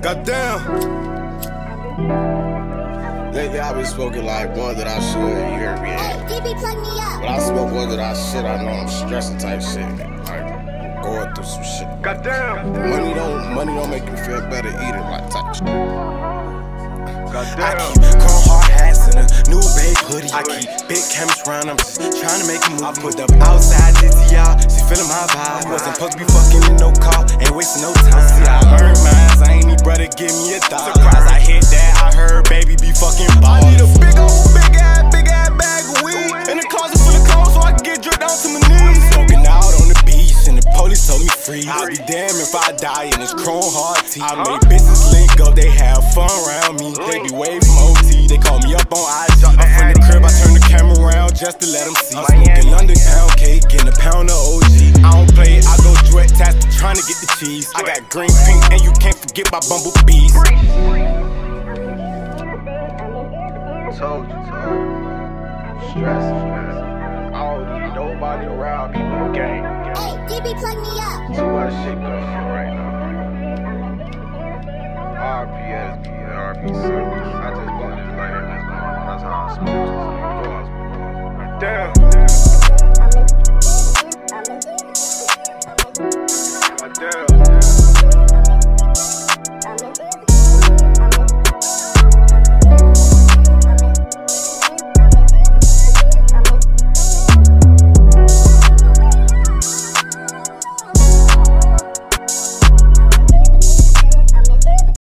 Goddamn. Lately I've been smoking like one that I should, you hear me? Hey, DB, plug me up. When I smoke one that I should, I know I'm stressing type shit. Like, going through some shit. Goddamn. Money don't make you feel better either, like type shit. Goddamn. I keep chrome hard hats in a new babe hoodie. I keep big cameras round, I'm just trying to make a move. I put up outside GTR, she feeling my vibe. Wasn't supposed to be fucking in no car, ain't wasting no time. See, I earned mine, I ain't need brother give me a $1. Surprise, I hit that, I heard baby be fucking ball. I need a big ass bag of weed in a closet full of clothes so I can get dripped down to my knees. Smoking out on the beach and the police told me free. I'll be damned if I die in this chrome hard tee. I make business link up, they have fun around me. They be way from OT, they call me up on IG. I'm from the crib, I turn the camera around just to let them see. I'm smoking London pound cake and a pound of OG. I don't play it, I go direct task trying to get the cheese. I got green, pink, and you can't forget my bumblebees. Told you, stress. I don't need nobody around me but gang. Hey, DB, plug me up. Too much shit going on right now. RPS, RP service. I just bought this light and that's how I smoke. Damn.